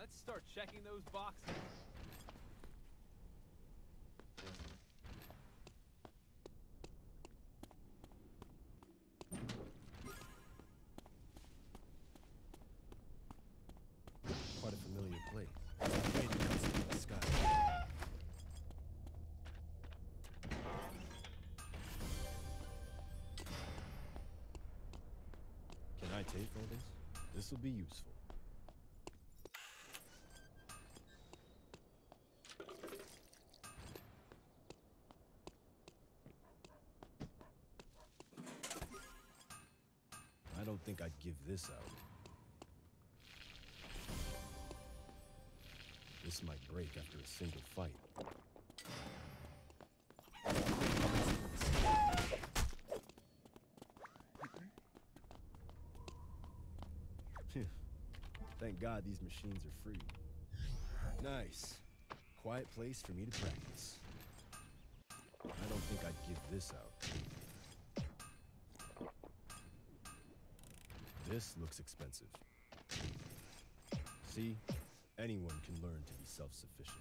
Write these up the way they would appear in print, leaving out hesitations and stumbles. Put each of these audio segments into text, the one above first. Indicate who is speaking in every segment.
Speaker 1: Let's start checking those boxes.
Speaker 2: Quite a familiar place. Rain comes from the sky. Can I take all this? This will be useful. I don't think I'd give this out. This might break after a single fight. Thank God these machines are free. Nice. Quiet place for me to practice. I don't think I'd give this out. This looks expensive. See? Anyone can learn to be self-sufficient.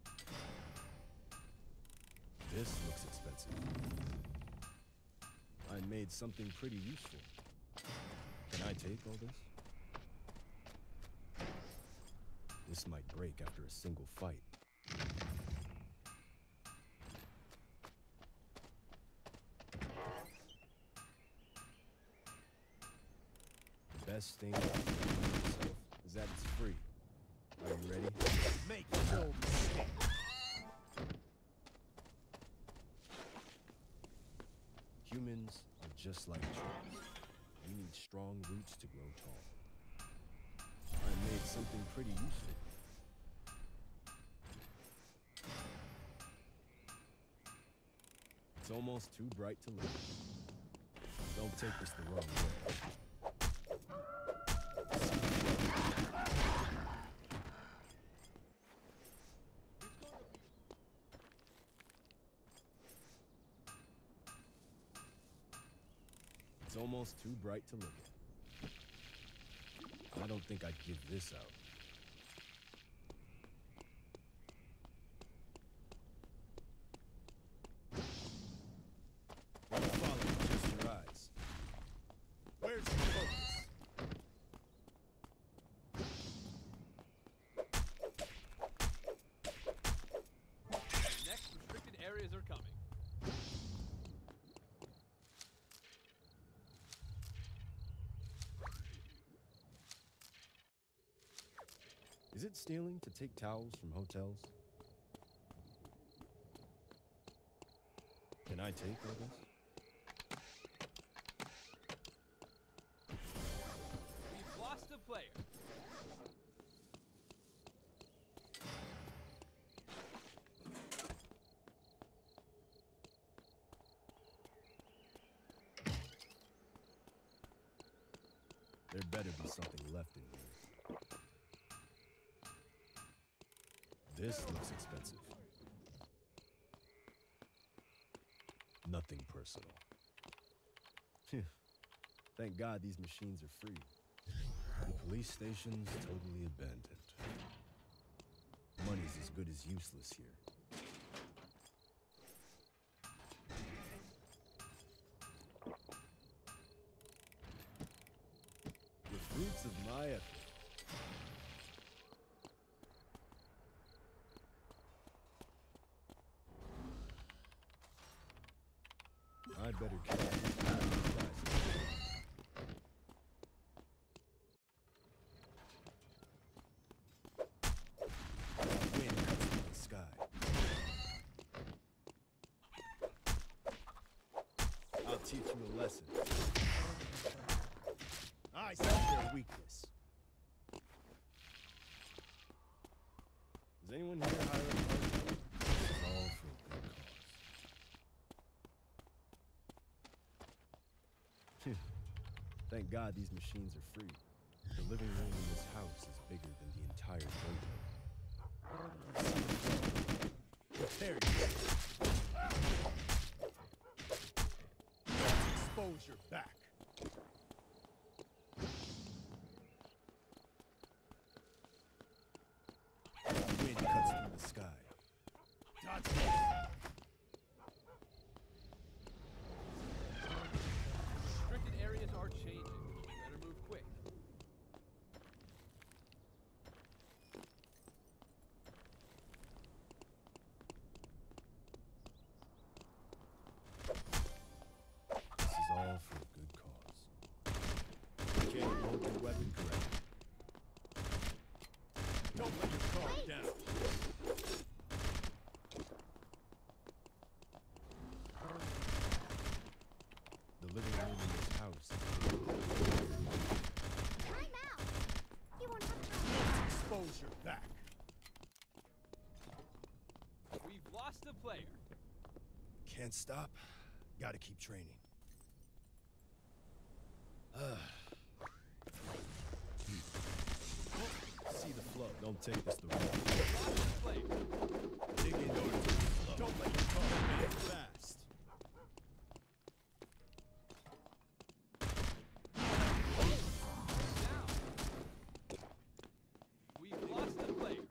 Speaker 2: This looks expensive. I made something pretty useful. Can I take all this? This might break after a single fight. The best thing about myself is that it's free. Are you ready?
Speaker 1: Make no mistake.
Speaker 2: Humans are just like trees. We need strong roots to grow tall. I made something pretty useful. It's almost too bright to live. Don't take this the wrong way. It's almost too bright to look at. I don't think I'd give this out. Don't follow with just your eyes. Where's the focus?
Speaker 1: Next restricted areas are coming.
Speaker 2: Is it stealing to take towels from hotels? Can I take all this?
Speaker 1: We've lost a player.
Speaker 2: There better be something left in here. This looks expensive. Nothing personal. Phew. Thank God these machines are free. The police station's totally abandoned. Money's as good as useless here. The fruits of my effort. I better catch these guys. Wind cuts through the sky. I'll teach you a lesson. I see their weakness. Does anyone here hire a part-time? This is all for a good cause. Thank God these machines are free. The living room in this house is bigger than the entire dojo. Prepare yourself. Expose your back.
Speaker 1: lost a player.
Speaker 2: Can't stop. Gotta keep training. See the flow. Don't take this the wrong way.
Speaker 1: Lost a player.
Speaker 2: Dig in your flow. Don't let your car get fast.
Speaker 1: Down. We've lost a player.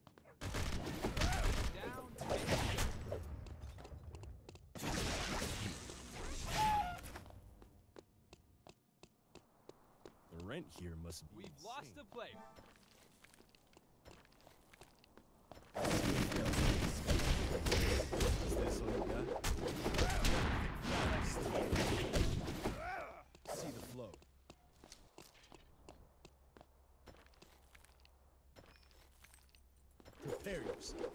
Speaker 1: Down.
Speaker 2: The rent here must be
Speaker 1: We've
Speaker 2: insane.
Speaker 1: lost a player.
Speaker 2: Is this all you got? See the flow. Prepare yourself.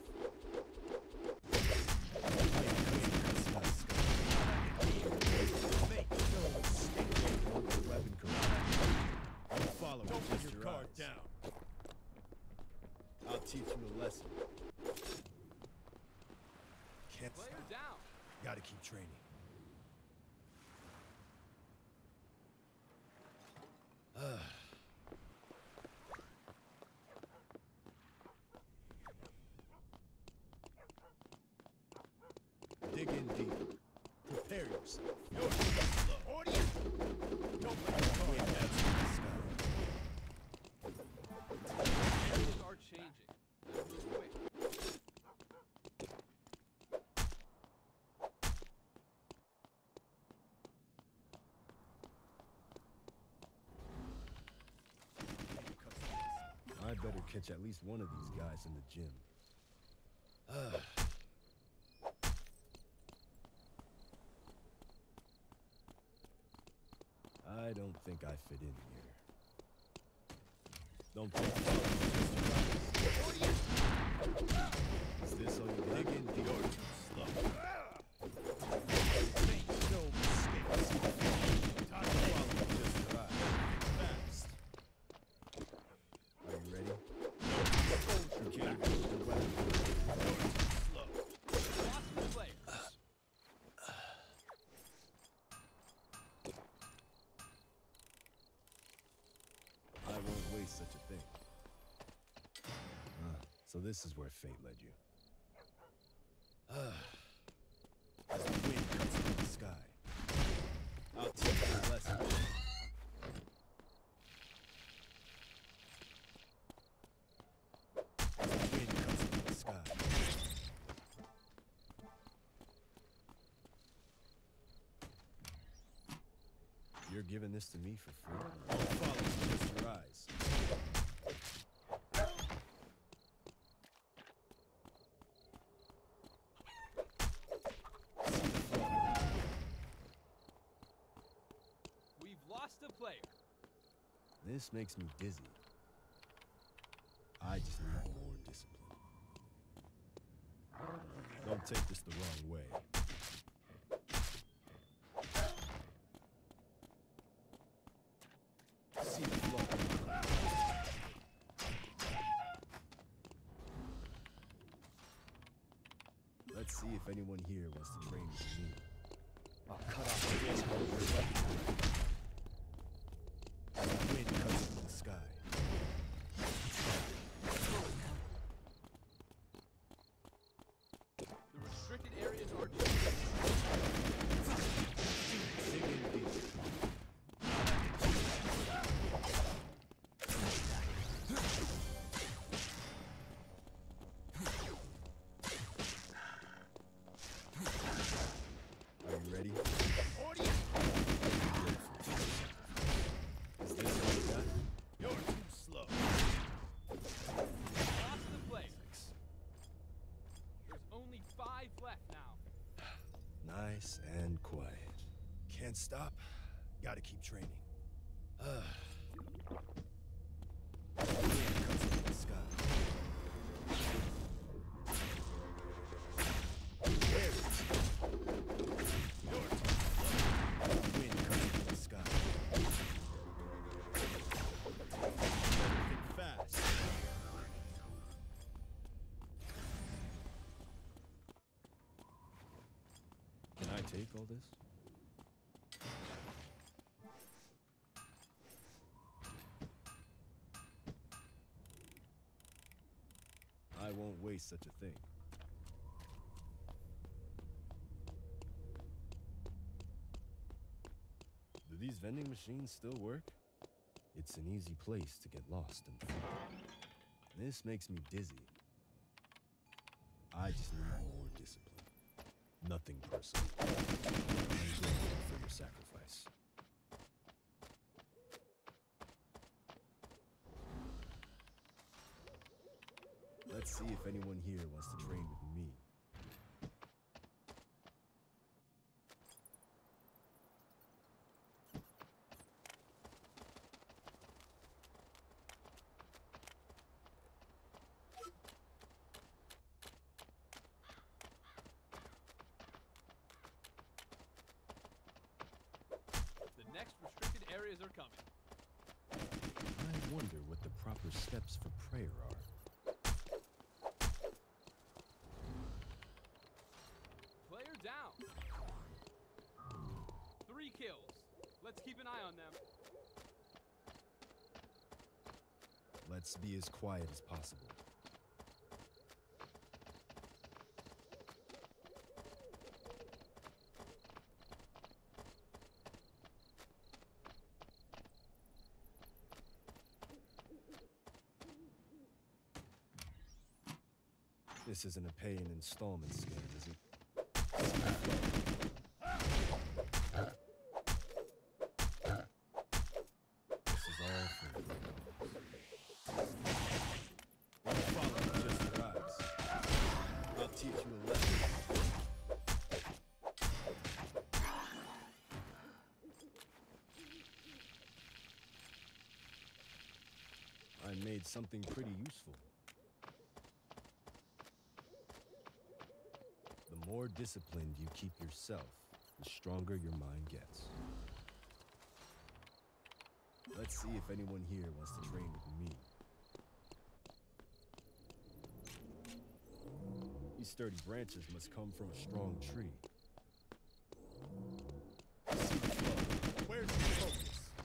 Speaker 2: Make no mistake. Want the weapon correct. Don't follow. Don't let your guard down. I'll teach you a lesson. Can't
Speaker 1: Player
Speaker 2: stop.
Speaker 1: down.
Speaker 2: Gotta keep training. Dig in deep. Prepare yourself. Audience! Don't let your car dance in the sky.
Speaker 1: Areas are changing. Let's move quick.
Speaker 2: I better catch at least one of these guys in the gym. I don't think I fit in here. Don't think Is this all you got? Dig in deep. You're too slow. Make no mistakes. Time to follow just right. Fast. Are you ready? You can't use the weapon. You're too slow.
Speaker 1: Lost the player.
Speaker 2: I won't waste such a thing. So this is where fate led you. As the wind cuts through the sky, I'll teach you a lesson. As the wind cuts through the sky. You're giving this to me for free? Don't follow with just your eyes.
Speaker 1: We've lost a player.
Speaker 2: This makes me dizzy. I just need more discipline. Don't take this the wrong way. See the flow. Let's see if anyone here wants to train with me. I'll cut off the wind. The wind cuts through the sky.
Speaker 1: The restricted areas are changing.
Speaker 2: Dig in deep. Are you ready? Is this what you got? You're too slow.
Speaker 1: Lost the player. There's only 5 left now.
Speaker 2: Nice and quiet. Can't stop. Gotta keep training. The wind cuts through the sky. There it is. You're too slow. The wind cuts through the sky. Think fast. take all this? I won't waste such a thing. Do these vending machines still work? It's an easy place to get lost and food. This makes me dizzy. I just need more discipline. Nothing personal. I'm grateful for your sacrifice. Let's see if anyone here wants to train with me.
Speaker 1: The next restricted areas are coming.
Speaker 2: I wonder what the proper steps for prayer are.
Speaker 1: Player down. 3 kills. Let's keep an eye on them.
Speaker 2: Let's be as quiet as possible. This isn't a pay in installment scam, is it? This is all for you. Follow just your eyes. I'll teach you a lesson. I made something pretty useful. The more disciplined you keep yourself, the stronger your mind gets. Let's see if anyone here wants to train with me. These sturdy branches must come from a strong tree. See the flow. Where's the focus?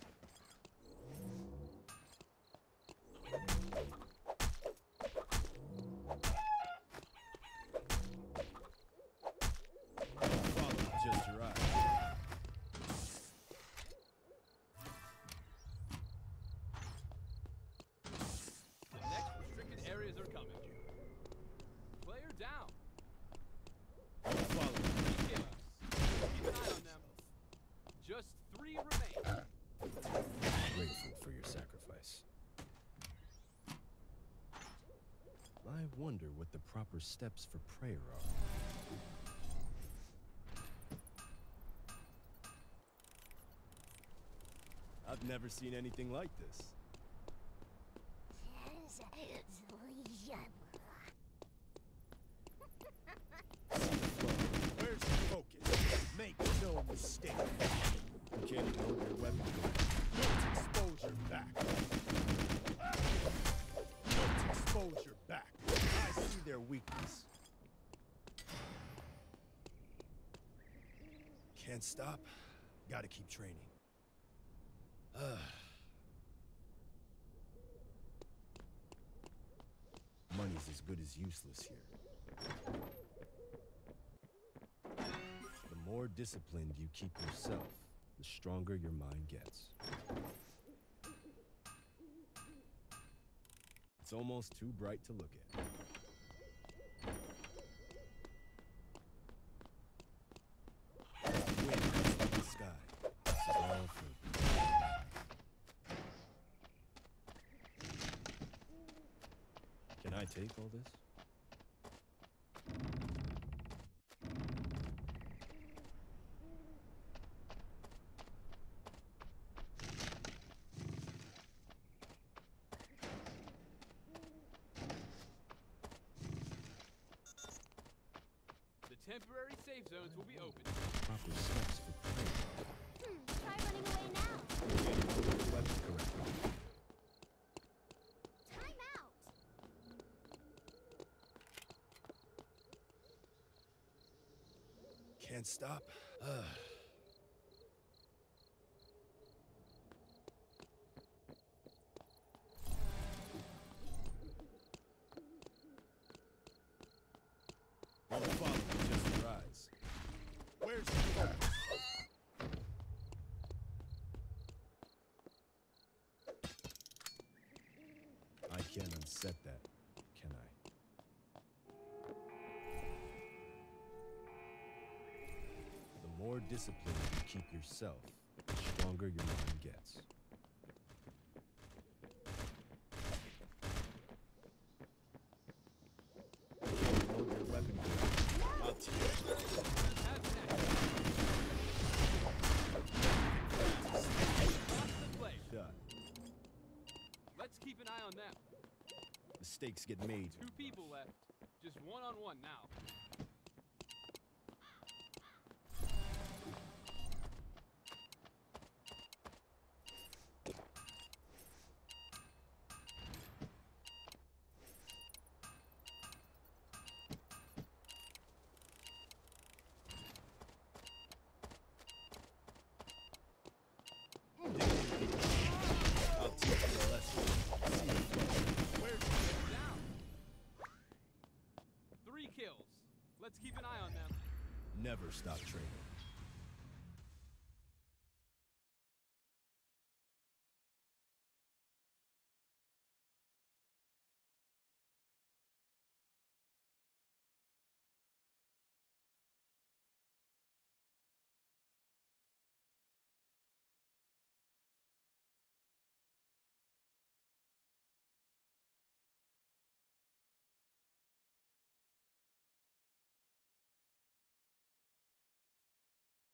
Speaker 1: Just 3 remain.
Speaker 2: Grateful for your sacrifice. I wonder what the proper steps for prayer are. I've never seen anything like this. Where's the focus? Make no mistake. You can't hold your weapon. Don't expose your back. Don't expose your back. I see their weakness. Can't stop. Gotta keep training. Money's as good as useless here. The more disciplined you keep yourself, the stronger your mind gets. It's almost too bright to look at. Wind cuts through the sky. This is all for... Can I take all this?
Speaker 1: The temporary safe zones will be open.
Speaker 2: Proper steps for prayer.
Speaker 3: Try running away now.
Speaker 2: Weapon correctly.
Speaker 3: Time out.
Speaker 2: Can't stop. Don't follow me, just your eyes. Where's the I can't unset that, can I? The more disciplined you keep yourself, the stronger your mind gets. Load your weapon. I'll teach you.
Speaker 1: Lost the play.
Speaker 2: Shot.
Speaker 1: Let's keep an eye on them.
Speaker 2: Mistakes get made.
Speaker 1: Two people left. Just one-on-one now.
Speaker 2: I'll teach you a lesson.
Speaker 1: Where's the down? 3 kills. Let's keep an eye on them.
Speaker 2: Never stop training.